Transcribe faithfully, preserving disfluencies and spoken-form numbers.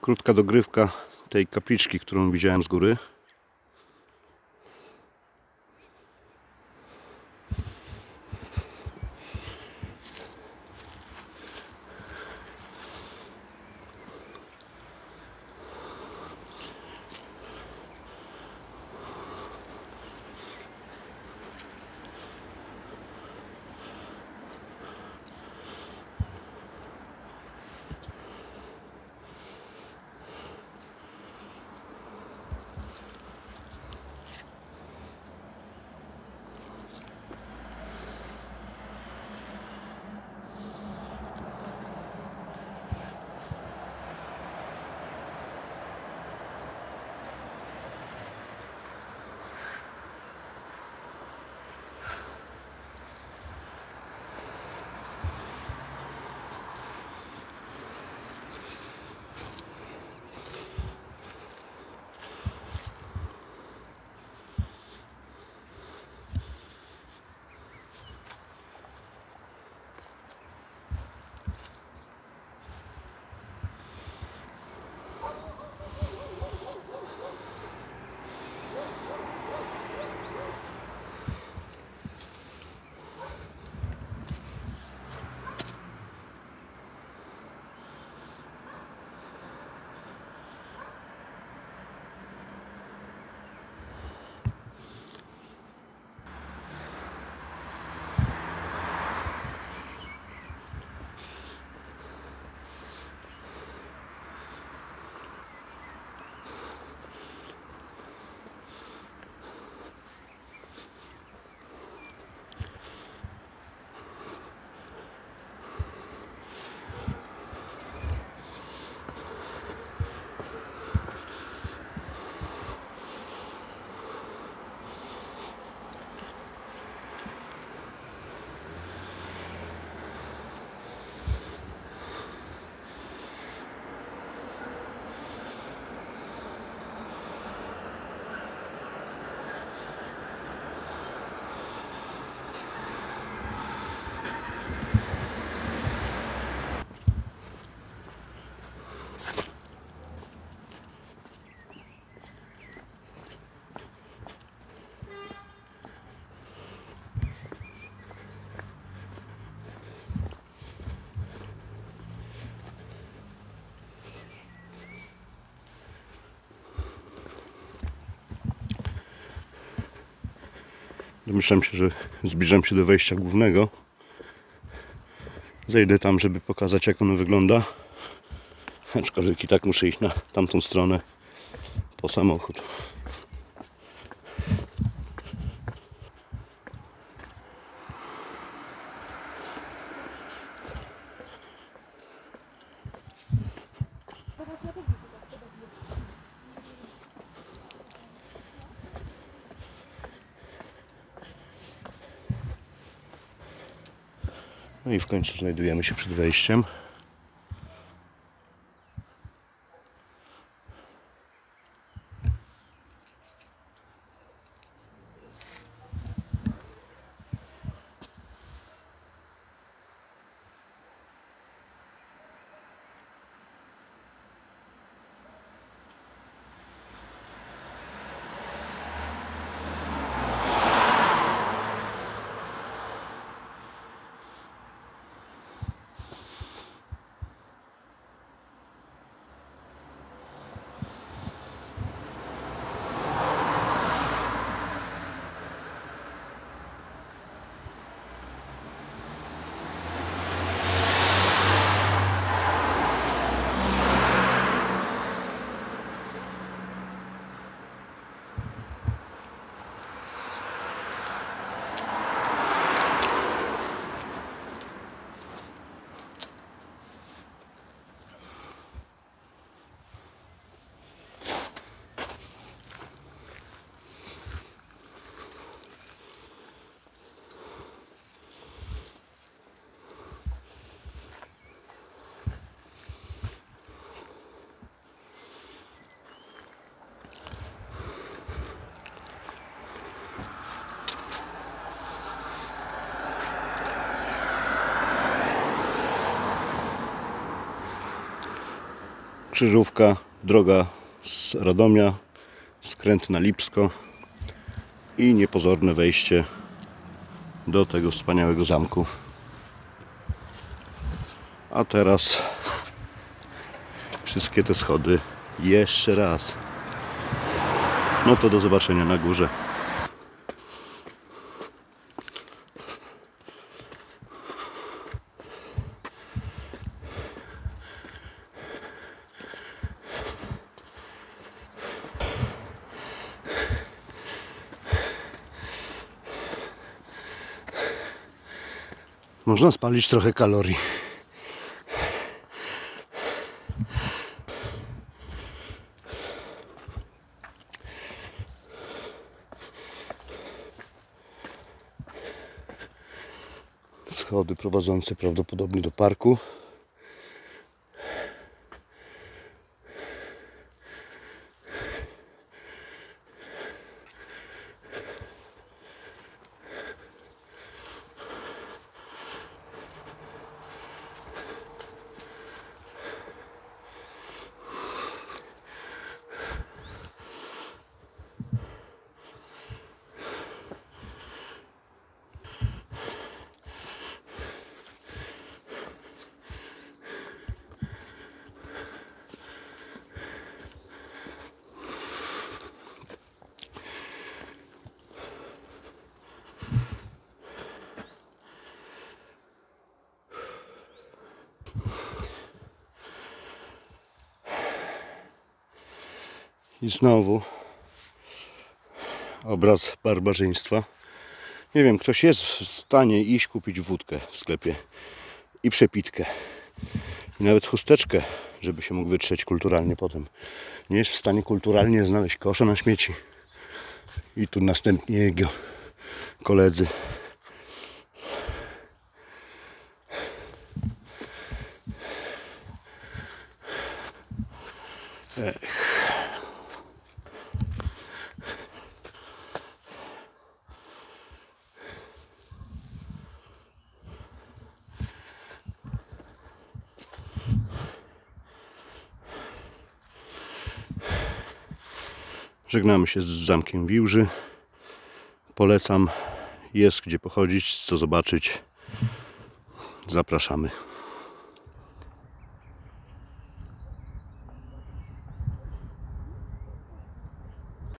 Krótka dogrywka tej kapliczki, którą widziałem z góry. Domyślam się, że zbliżam się do wejścia głównego. Zejdę tam, żeby pokazać, jak ono wygląda. Aczkolwiek i tak muszę iść na tamtą stronę po samochód. No i w końcu znajdujemy się przed wejściem. krzyżówka, droga z Radomia, skręt na Lipsko i niepozorne wejście do tego wspaniałego zamku. A teraz wszystkie te schody jeszcze raz. No to do zobaczenia na górze. Można spalić trochę kalorii. Schody prowadzące prawdopodobnie do parku. I znowu obraz barbarzyństwa. Nie wiem, ktoś jest w stanie iść kupić wódkę w sklepie i przepitkę. I nawet chusteczkę, żeby się mógł wytrzeć kulturalnie potem. Nie jest w stanie kulturalnie znaleźć kosza na śmieci. I tu następnie jego koledzy. Ech. Żegnamy się z zamkiem Wiłży. Polecam, jest gdzie pochodzić, co zobaczyć. Zapraszamy.